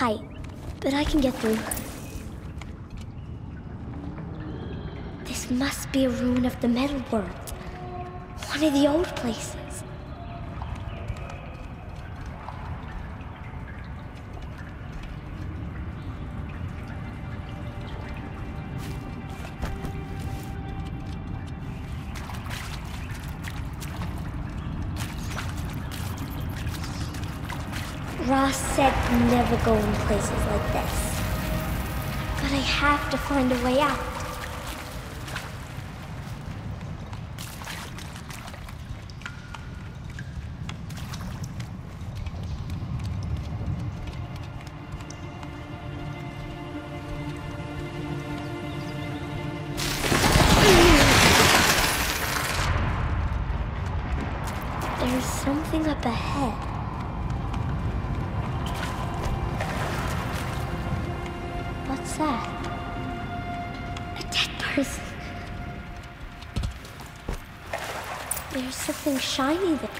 tight, but I can get through. This must be a ruin of the metal world. One of the old places. Ross said never go in places like this. But I have to find a way out. There's something up ahead. What's that? A dead person. There's something shiny there.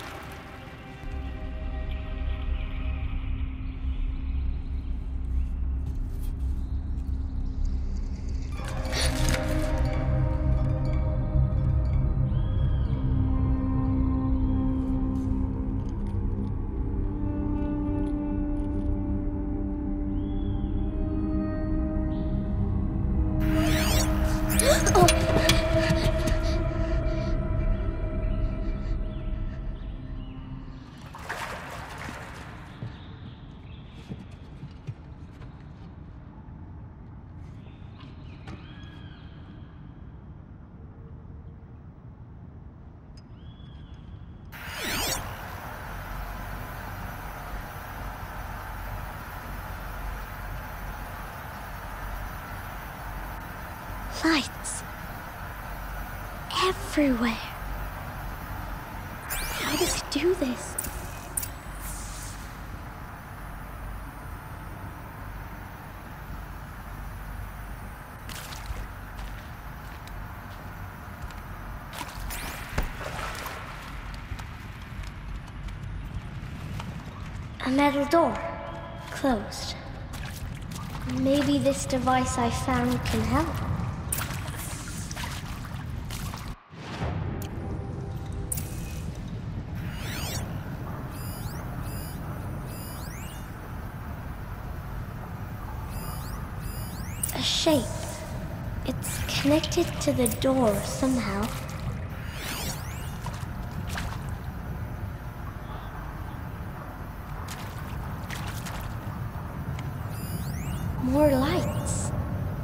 Lights. Everywhere. How does it do this? A metal door. Closed. Maybe this device I found can help. A shape. It's connected to the door somehow. More lights.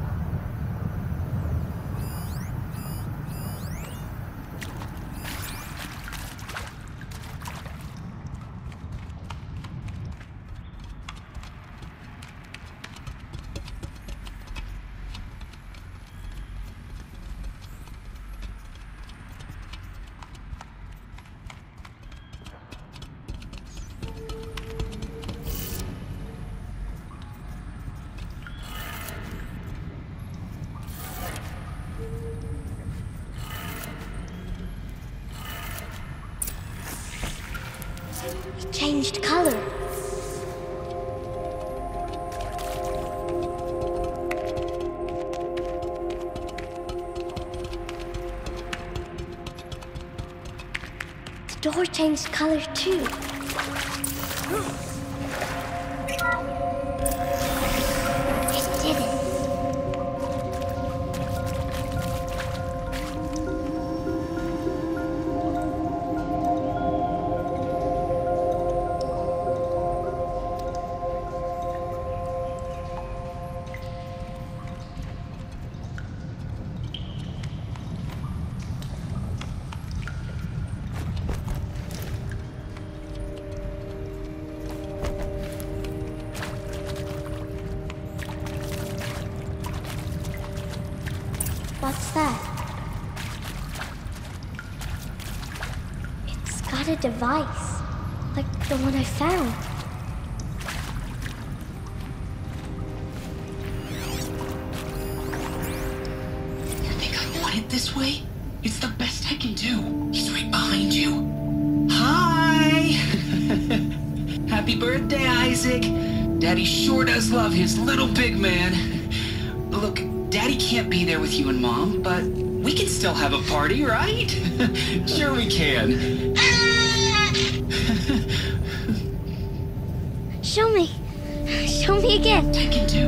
It changed color. The door changed color too. It did it. What's that? It's got a device, like the one I found. You think I want it this way? It's the best I can do. He's right behind you. Hi! Happy birthday, Isaac. Daddy sure does love his little big man. Look, Daddy can't be there with you and Mom, but we can still have a party, right? Sure we can. Show me. Show me again. Tekken 2.